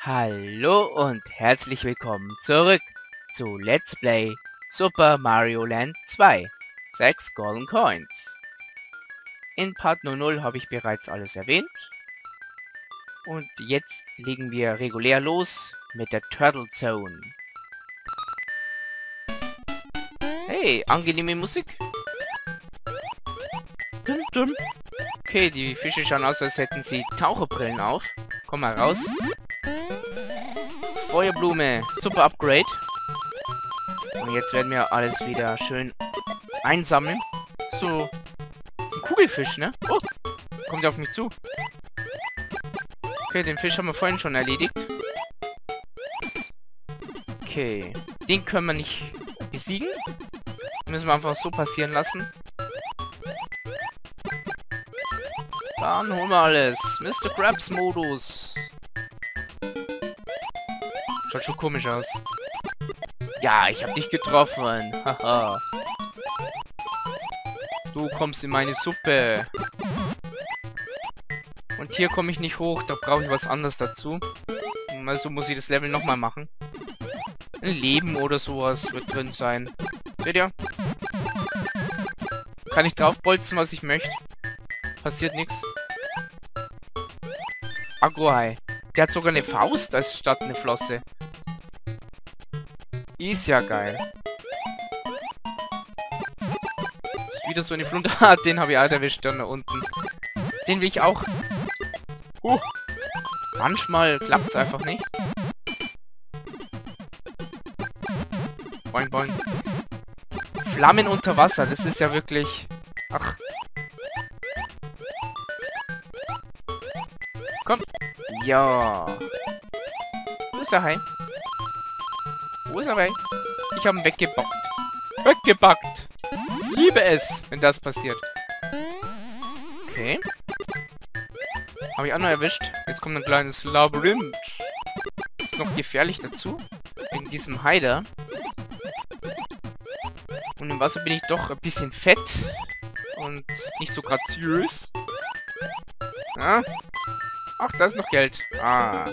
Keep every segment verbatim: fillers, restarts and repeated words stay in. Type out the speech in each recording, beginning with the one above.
Hallo und herzlich willkommen zurück zu Let's Play Super Mario Land zwei. sechs Golden Coins. In Part null null habe ich bereits alles erwähnt. Und jetzt legen wir regulär los mit der Turtle Zone. Hey, angenehme Musik. Dum, dum. Okay, die Fische schauen aus, als hätten sie Taucherbrillen auf. Komm mal raus. Feuerblume, super Upgrade. Und jetzt werden wir alles wieder schön einsammeln. So, das ist ein Kugelfisch, ne? Oh, kommt er auf mich zu. Okay, den Fisch haben wir vorhin schon erledigt. Okay, den können wir nicht besiegen. Den müssen wir einfach so passieren lassen. Dann holen wir alles. Mister Krabs Modus. Schaut schon komisch aus. Ja, ich hab dich getroffen. Haha. Du kommst in meine Suppe. Und hier komme ich nicht hoch. Da brauche ich was anderes dazu. Also muss ich das Level nochmal machen. Ein Leben oder sowas wird drin sein. Seht ihr? Kann ich draufbolzen, was ich möchte. Passiert nichts. Agrohai. Der hat sogar eine Faust als statt eine Flosse. Ist ja geil. Ist wieder so eine Flunter. Ah, den habe ich auch erwischt, dann da unten. Den will ich auch. Uh. Manchmal klappt es einfach nicht. Boing, boing. Flammen unter Wasser, das ist ja wirklich... Ach. Komm. Ja. Wo ist der Hai? Wo ist er weg? Ich habe ihn weggebackt. Weggebackt! Ich liebe es, wenn das passiert. Okay. Habe ich auch noch erwischt. Jetzt kommt ein kleines Labyrinth. Ist noch gefährlich dazu. Wegen diesem Heider. Und im Wasser bin ich doch ein bisschen fett. Und nicht so graziös. Ja. Ach, da ist noch Geld. Ah.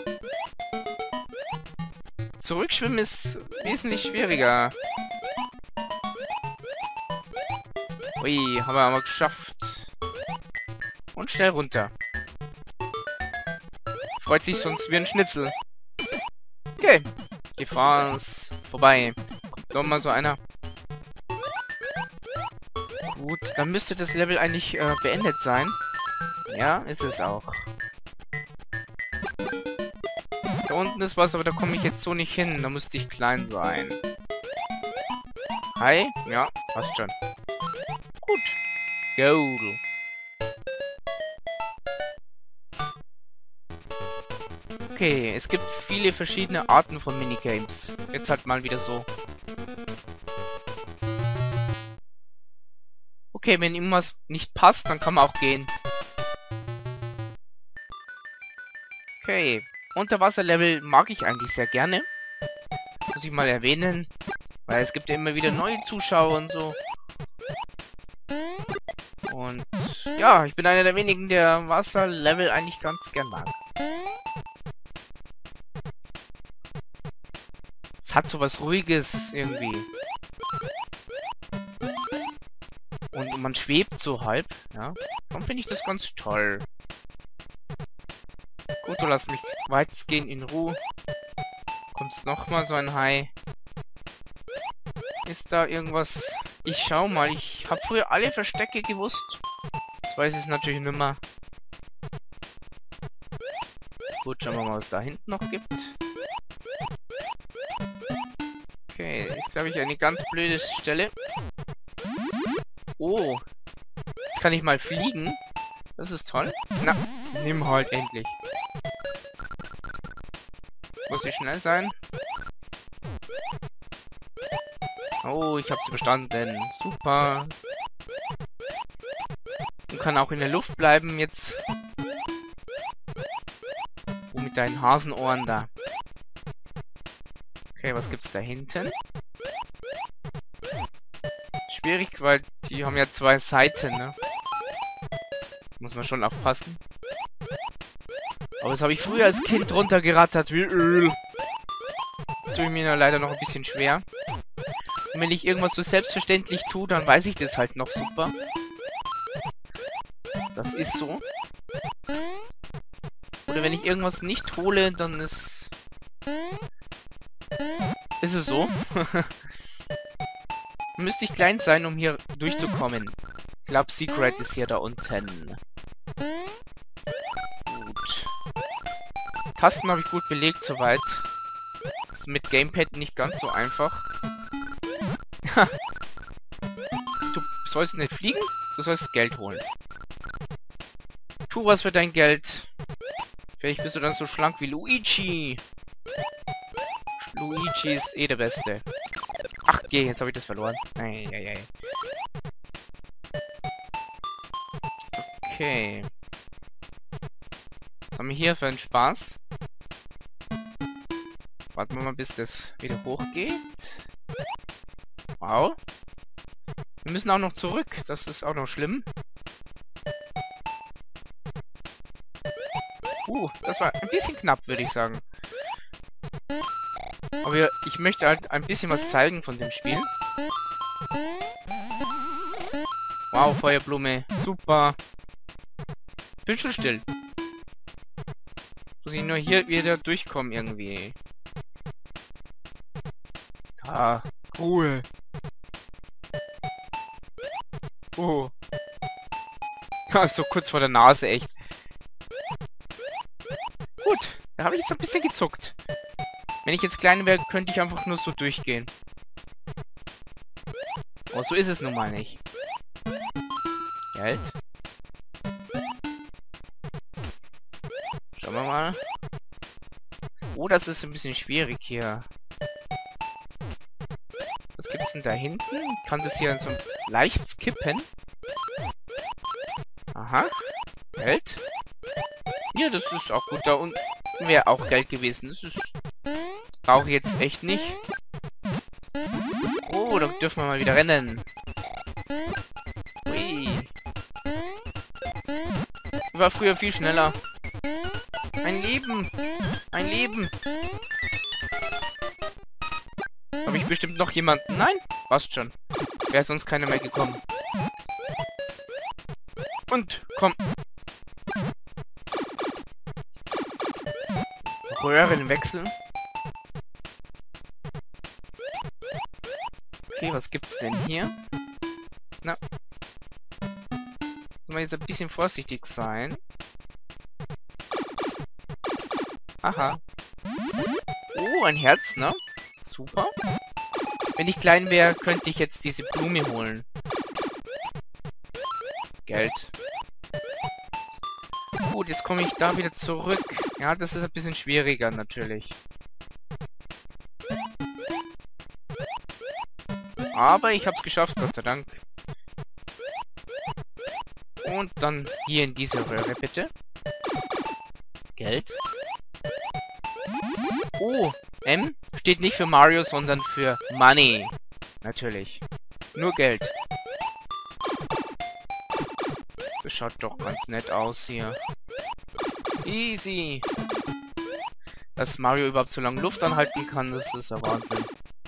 Zurückschwimmen ist wesentlich schwieriger. Ui, haben wir aber geschafft. Und schnell runter. Freut sich sonst wie ein Schnitzel. Okay. Gefahr ist vorbei. Kommt noch mal so einer. Gut, dann müsste das Level eigentlich äh, beendet sein. Ja, ist es auch. Da unten ist was, aber da komme ich jetzt so nicht hin. Da müsste ich klein sein. Hi? Ja, passt schon. Gut. Go. Okay, es gibt viele verschiedene Arten von Minigames. Jetzt halt mal wieder so. Okay, wenn ihm was nicht passt, dann kann man auch gehen. Okay. Unterwasserlevel mag ich eigentlich sehr gerne. Muss ich mal erwähnen. Weil es gibt ja immer wieder neue Zuschauer und so. Und ja, ich bin einer der wenigen, der Wasserlevel eigentlich ganz gern mag. Es hat so was Ruhiges irgendwie. Und man schwebt so halb, ja. Dann finde ich das ganz toll. Gut, du lass mich weitestgehend in Ruhe. Kommt nochmal so ein Hai. Ist da irgendwas? Ich schau mal. Ich habe früher alle Verstecke gewusst. Jetzt weiß ich es natürlich nicht mehr. Gut, schauen wir mal, was da hinten noch gibt. Okay, ist glaube ich eine ganz blöde Stelle. Oh. Jetzt kann ich mal fliegen. Das ist toll. Na, nimm halt endlich. Muss ich schnell sein. Oh, ich hab's überstanden. Super. Und kann auch in der Luft bleiben jetzt. Und mit deinen Hasenohren da. Okay, was gibt's da hinten? Schwierig, weil die haben ja zwei Seiten, ne? Muss man schon aufpassen. Aber das habe ich früher als Kind runtergerattert wie Öl. Das tue ich mir leider noch ein bisschen schwer. Und wenn ich irgendwas so selbstverständlich tue, dann weiß ich das halt noch super. Das ist so. Oder wenn ich irgendwas nicht hole, dann ist... Ist es so. Müsste ich klein sein, um hier durchzukommen. Ich glaube, Secret ist hier da unten. Gut. Tasten habe ich gut belegt soweit. Ist mit Gamepad nicht ganz so einfach. Du sollst nicht fliegen, du sollst Geld holen. Tu was für dein Geld. Vielleicht bist du dann so schlank wie Luigi. Luigi ist eh der Beste. Ach, je, jetzt habe ich das verloren. Ei, ei, ei. Okay. Was haben wir hier für einen Spaß? Warten wir mal, bis das wieder hochgeht. Wow. Wir müssen auch noch zurück. Das ist auch noch schlimm. Uh, das war ein bisschen knapp, würde ich sagen. Aber ich möchte halt ein bisschen was zeigen von dem Spiel. Wow, Feuerblume. Super. Bin schon still. Muss ich nur hier wieder durchkommen irgendwie. Ah, Ruhe. Oh. Ja, so kurz vor der Nase, echt. Gut, da habe ich jetzt ein bisschen gezuckt. Wenn ich jetzt klein wäre, könnte ich einfach nur so durchgehen. Aber so ist es nun mal nicht. Geld. Schauen wir mal. Oh, das ist ein bisschen schwierig hier. Was gibt's denn da hinten? Kann das hier so leicht skippen? Aha. Geld. Ja, das ist auch gut. Da unten wäre auch Geld gewesen. Das ist... Brauche ich jetzt echt nicht. Oh, da dürfen wir mal wieder rennen. Ui. War früher viel schneller. Ein Leben. Ein Leben. Habe ich bestimmt noch jemanden? Nein? Passt schon. Wäre sonst keiner mehr gekommen. Und, komm. Röhren wechseln. Okay, was gibt's denn hier? Na. Sollen wir jetzt ein bisschen vorsichtig sein? Aha. Oh, ein Herz, ne? Super. Wenn ich klein wäre, könnte ich jetzt diese Blume holen. Geld. Gut, jetzt komme ich da wieder zurück. Ja, das ist ein bisschen schwieriger natürlich. Aber ich habe es geschafft, Gott sei Dank. Und dann hier in diese Röhre, bitte. Geld. Oh, M steht nicht für Mario, sondern für Money. Natürlich. Nur Geld. Das schaut doch ganz nett aus hier. Easy. Dass Mario überhaupt so lange Luft anhalten kann, das ist ja Wahnsinn.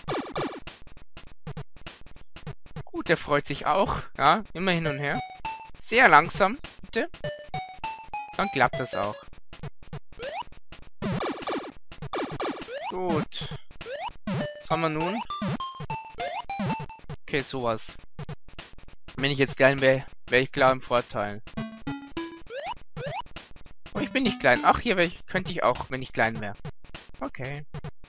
Gut, der freut sich auch. Ja, immer hin und her. Sehr langsam, bitte. Dann klappt das auch. Gut. Was haben wir nun? Okay, sowas. Wenn ich jetzt klein wäre, wäre ich klar im Vorteil. Oh, ich bin nicht klein. Ach, hier ich, könnte ich auch, wenn ich klein wäre. Okay.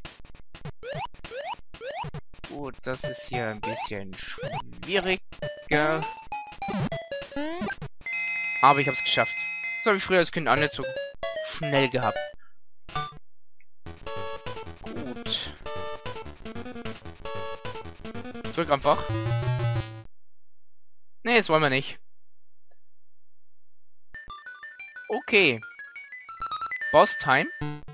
Gut, das ist hier ein bisschen schwieriger. Aber ich habe es geschafft. Das habe ich früher als Kind auch nicht so schnell gehabt. Gut. Zurück einfach. Nee, das wollen wir nicht. Okay. Boss Time.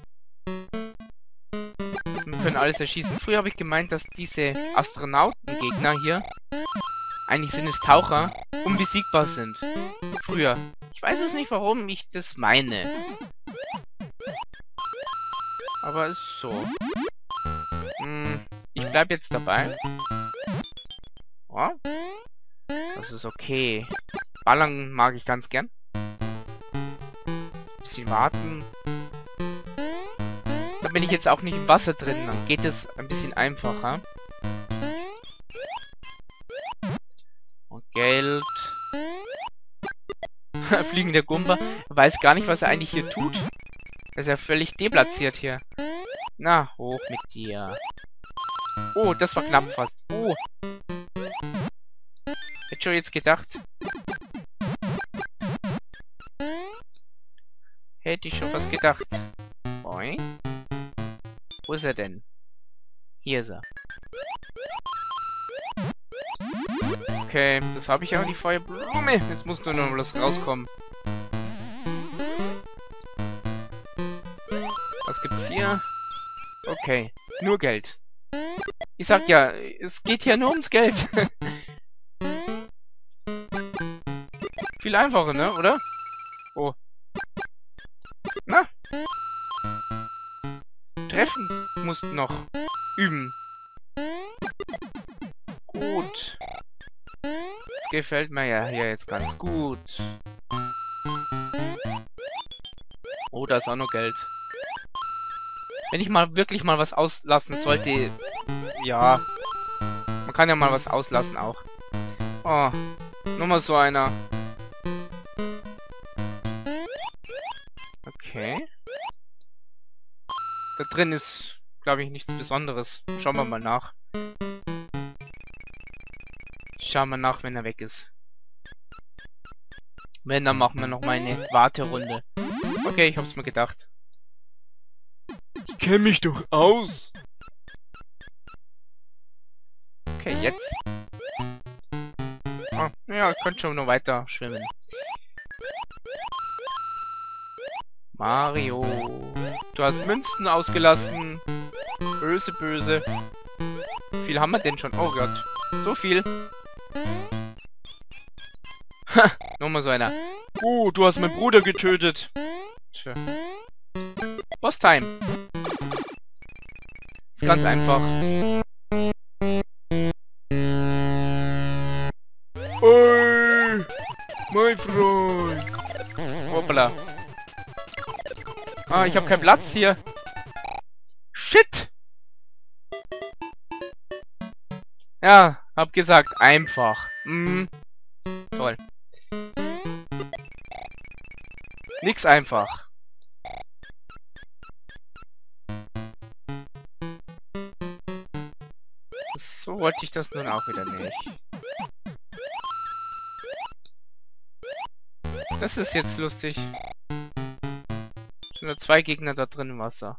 Wir können alles erschießen. Früher habe ich gemeint, dass diese Astronautengegner hier, eigentlich sind es Taucher, unbesiegbar sind. Früher. Ich weiß es nicht, warum ich das meine. Aber ist so. Hm, ich bleib jetzt dabei. Oh, das ist okay. Ballern mag ich ganz gern. Bisschen warten. Da bin ich jetzt auch nicht im Wasser drin. Dann geht es ein bisschen einfacher. Und Geld. Fliegender Gumba. Er weiß gar nicht, was er eigentlich hier tut. Er ist ja völlig deplatziert hier. Na, hoch mit dir. Oh, das war knapp fast. Oh. Hätte schon jetzt gedacht. Hätte ich schon was gedacht. Boing. Wo ist er denn? Hier ist er. Okay, das habe ich auch, die Feuerblume. Jetzt muss nur noch was rauskommen. Was gibt's hier? Okay, nur Geld. Ich sag ja, es geht hier nur ums Geld. Viel einfacher, ne, oder? Oh. Na? Treffen musst noch üben. Gut. Das gefällt mir ja hier jetzt ganz gut. Oh, da ist auch noch Geld. Wenn ich mal wirklich mal was auslassen sollte... Ja. Man kann ja mal was auslassen auch. Oh. Nochmal so einer. Okay. Da drin ist, glaube ich, nichts Besonderes. Schauen wir mal nach. Schauen wir nach, wenn er weg ist. Wenn, dann machen wir noch mal eine Warterunde. Okay, ich hab's mir gedacht. Ich kenne mich doch aus. Okay, jetzt. Ah, ja, ich könnte schon noch weiter schwimmen. Mario. Du hast Münzen ausgelassen. Böse, böse. Wie viel haben wir denn schon? Oh Gott. So viel. Ha, nochmal so einer. Oh, du hast meinen Bruder getötet. Tja. Boss Time. Ist ganz einfach. Oi, mein Freund. Hoppala. Ah, ich habe keinen Platz hier. Shit. Ja, hab gesagt, einfach. Mm. Toll. Nix einfach. So wollte ich das nun auch wieder nicht. Das ist jetzt lustig. Sind nur zwei Gegner da drin im Wasser.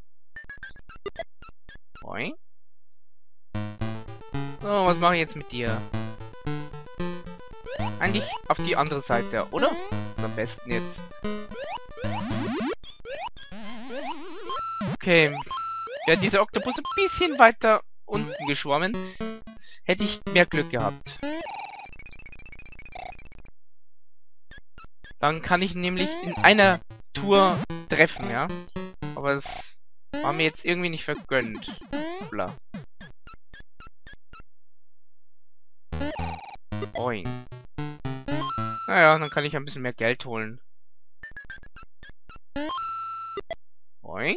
Boing. So, was mache ich jetzt mit dir? Eigentlich auf die andere Seite, oder? Ist am besten jetzt. Okay. Wäre dieser Oktopus ein bisschen weiter unten geschwommen, hätte ich mehr Glück gehabt. Dann kann ich nämlich in einer Tour treffen, ja? Aber es war mir jetzt irgendwie nicht vergönnt. Bla. Boing. Naja, dann kann ich ein bisschen mehr Geld holen. Boing.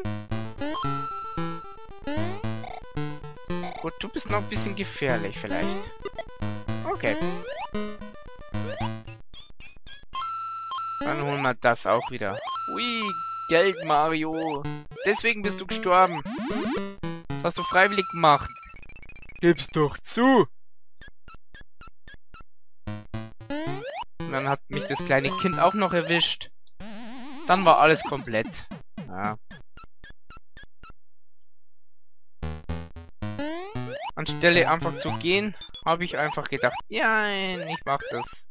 Gut, du bist noch ein bisschen gefährlich vielleicht. Okay. Dann holen wir das auch wieder. Ui, Geld, Mario. Deswegen bist du gestorben. Das hast du freiwillig gemacht. Gib's doch zu. Und dann hat mich das kleine Kind auch noch erwischt. Dann war alles komplett. Ja. Anstelle einfach zu gehen, habe ich einfach gedacht, ja, ich mach das.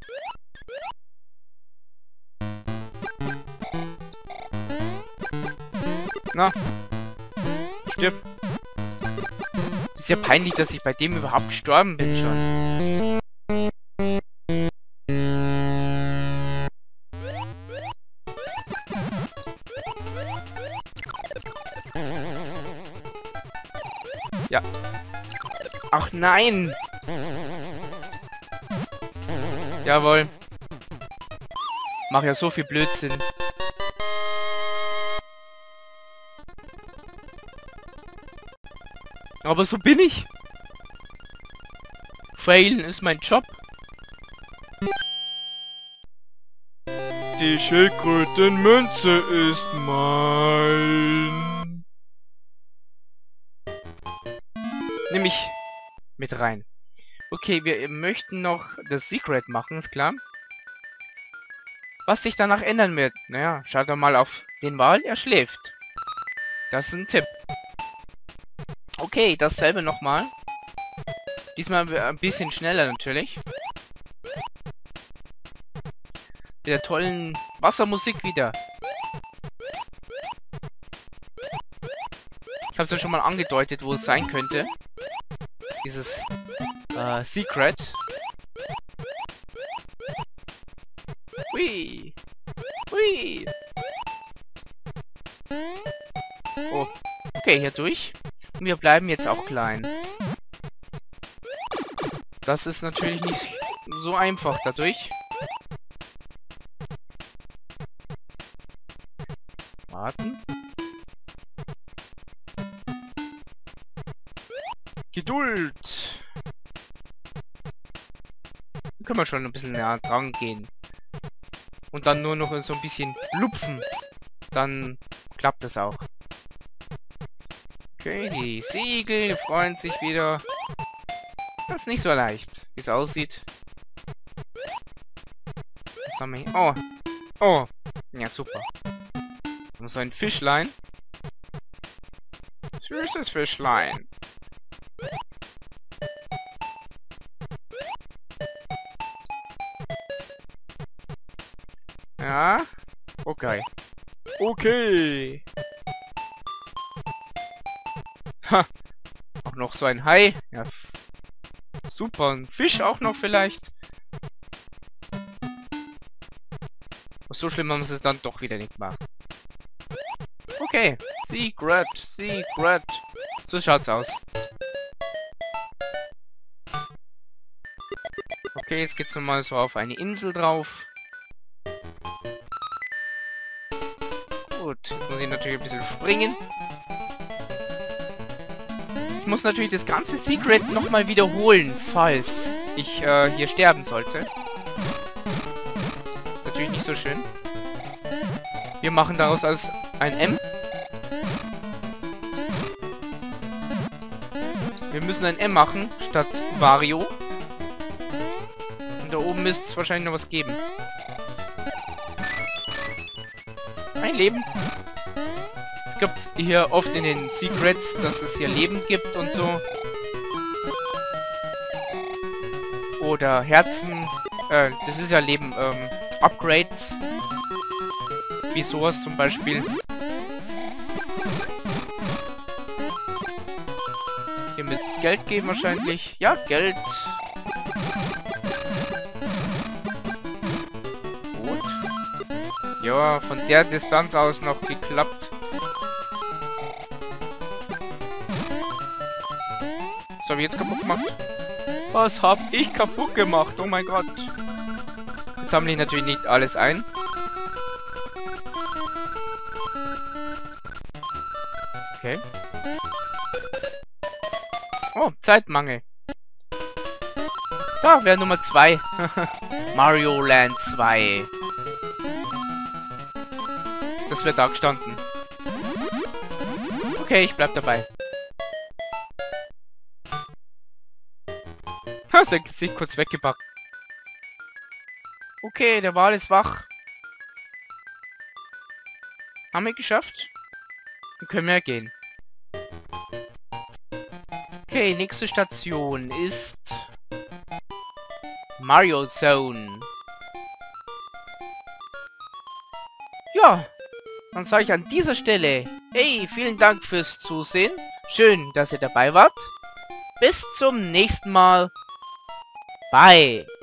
Na, stirb. Ist ja peinlich, dass ich bei dem überhaupt gestorben bin schon. Ach nein! Jawohl. Mach ja so viel Blödsinn. Aber so bin ich. Failen ist mein Job. Die Schildkrötenmünze ist mein. Nimm ich mit rein. Okay, wir möchten noch das Secret machen, ist klar. Was sich danach ändern wird. Naja, schaut doch mal auf den Wal, er schläft. Das ist ein Tipp. Okay, dasselbe nochmal. Diesmal ein bisschen schneller natürlich. Mit der tollen Wassermusik wieder. Ich habe es ja schon mal angedeutet, wo es sein könnte. Dieses äh, Secret. Hui. Hui. Oh. Okay, hier durch. Und wir bleiben jetzt auch klein. Das ist natürlich nicht so einfach dadurch. Warten. Geduld. Da können wir schon ein bisschen näher dran gehen. Und dann nur noch so ein bisschen lupfen. Dann klappt das auch. Okay, die Segel freuen sich wieder. Das ist nicht so leicht, wie es aussieht. Was haben wir hier? Oh. Oh. Ja, super. Und so ein Fischlein. Süßes Fischlein. Ja. Okay. Okay. Ha. Auch noch so ein Hai. Ja. Super. Ein Fisch auch noch vielleicht. So schlimm haben sie es dann doch wieder nicht gemacht. Okay. Secret. Secret. So schaut's aus. Okay, jetzt geht's nochmal so auf eine Insel drauf. Gut, jetzt muss ich natürlich ein bisschen springen. Ich muss natürlich das ganze Secret nochmal wiederholen, falls ich äh, hier sterben sollte. Natürlich nicht so schön. Wir machen daraus als ein M. Wir müssen ein M machen, statt Wario. Und da oben müsste es wahrscheinlich noch was geben. Ein Leben. Es gibt hier oft in den Secrets, dass es hier Leben gibt und so. Oder Herzen. Äh, das ist ja Leben. Ähm, Upgrades. Wie sowas zum Beispiel. Hier müsste es Geld geben wahrscheinlich. Ja, Geld. Gut. Ja, von der Distanz aus noch geklappt. Was habe ich jetzt kaputt gemacht? Was habe ich kaputt gemacht? Oh mein Gott. Jetzt sammle ich natürlich nicht alles ein. Okay. Oh, Zeitmangel. Da wäre Nummer zwei. Mario Land zwei. Das wird da gestanden. Okay, ich bleib dabei. Ha, sein Gesicht kurz weggepackt. Okay, der Wal ist wach. Haben wir geschafft? Dann können wir gehen. Okay, nächste Station ist Mario Zone. Ja, dann sage ich an dieser Stelle, hey, vielen Dank fürs Zusehen. Schön, dass ihr dabei wart. Bis zum nächsten Mal. Bye.